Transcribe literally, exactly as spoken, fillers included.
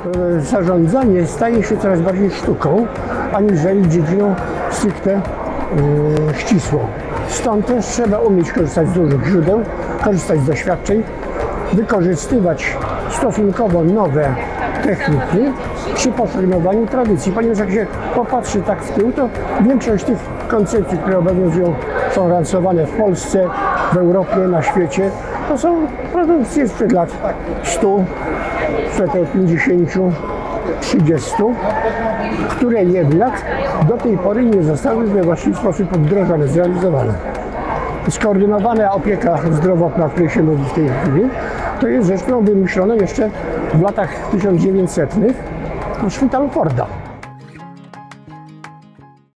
zarządzanie staje się coraz bardziej sztuką, aniżeli dziedziną stricte yy, ścisłą. Stąd też trzeba umieć korzystać z różnych źródeł, korzystać z doświadczeń, wykorzystywać stosunkowo nowe techniki przy poszanowaniu tradycji, ponieważ jak się popatrzy tak w tył, to większość tych koncepcji, które obowiązują, są lansowane w Polsce, w Europie, na świecie, to są produkcje sprzed lat stu, sprzed pięćdziesięciu, trzydziestu, które jednak do tej pory nie zostały we właściwy sposób wdrożone, zrealizowane. Skoordynowana opieka zdrowotna, o której się mówi w tej chwili, to jest rzecz, którą wymyślono jeszcze w latach tysiąc dziewięćsetnych w szpitalu Forda.